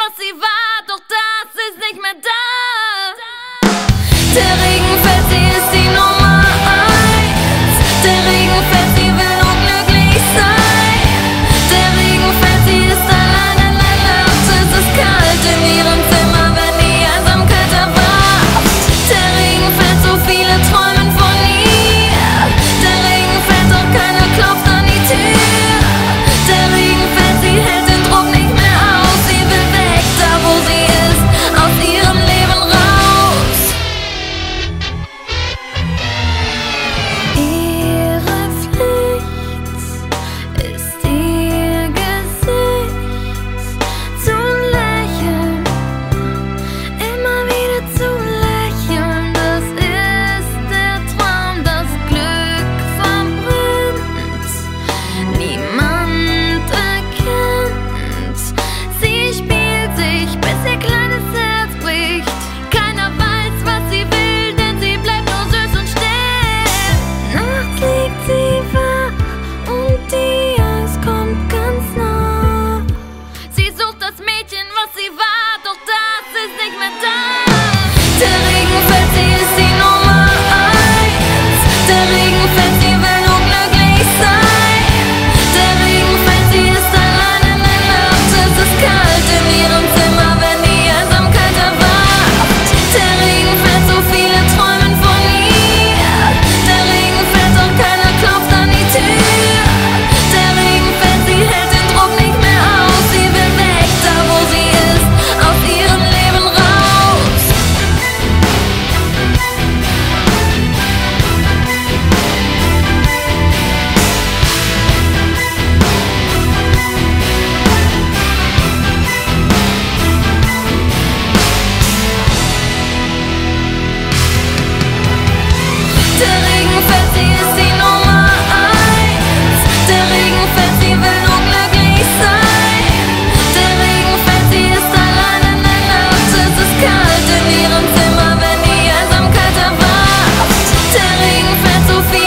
was sie war, doch das ist nicht mehr da. Der Regen fällt, sie ist die Nummer 1. Der Regen fällt, sie will nur glücklich sein. Der Regen fällt, sie ist allein in der Nacht. Es ist kalt in ihrem Zimmer, wenn die Einsamkeit erwacht. Der Regen fällt, so viele träumen von ihr. Der Regen fällt, doch keiner klopft an die Tür. Der Regen fällt, sie hält den Druck nicht mehr aus. Sie will weg, da wo sie ist, aus ihrem Leben raus. Ihre Pflicht ist ihr Gesicht zu lächeln, immer wieder zu lächeln. Das ist der Traum, das Glück verbrennt, niemand erkennt. Sie spielt sich, bis ihr kleines Herz bricht. Keiner weiß, was sie will, denn sie bleibt nur süß und still. Nachts liegt sie wach und die Angst kommt ganz nah. Sie sucht das Mädchen, was sie war, doch das ist nicht mehr da. Der Regen fällt, sie ist die Nummer 1. Der Regen fällt, sie will nur glücklich sein. Der Regen fällt, sie ist allein in der Nacht. Es ist kalt in ihrem Zimmer, wenn die Einsamkeit erwacht. Der Regen fällt, so viele träumen von ihr. Der Regen fällt, doch keiner klopft an die Tür. Der Regen fällt, sie hält den Druck nicht mehr aus. Sie will weg, da wo sie ist, aus ihrem Leben raus. Der Regen fällt, sie ist die Nummer 1. Der Regen fällt, sie will nur glücklich sein. Der Regen fällt, sie ist allein in der Nacht. Es ist kalt in ihrem Zimmer, wenn die Einsamkeit erwacht. Der Regen fällt, so viel